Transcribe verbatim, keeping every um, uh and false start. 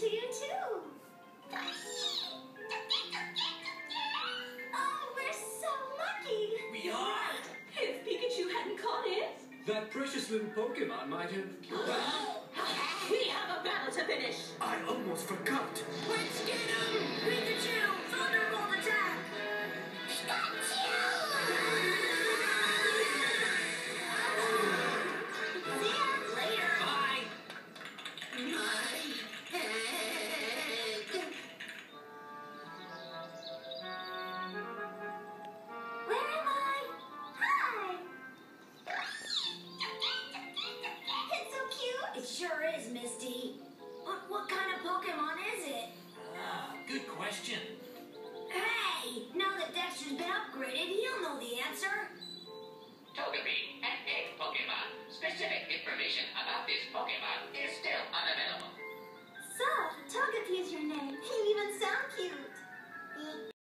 to you, too. Oh, we're so lucky. We are. If Pikachu hadn't caught it. That precious little Pokemon might have killed us. We have a battle to finish. I almost forgot. Let's get him! Pikachu! Thunderbolt attack! Pikachu! See ya later. Bye. My head! Where am I? Hi! It's so cute. It sure is, Misty. But what kind of Pokemon is it? Ah, good question. Hey! Now that Dexter's been upgraded, he'll know the answer. Togapei.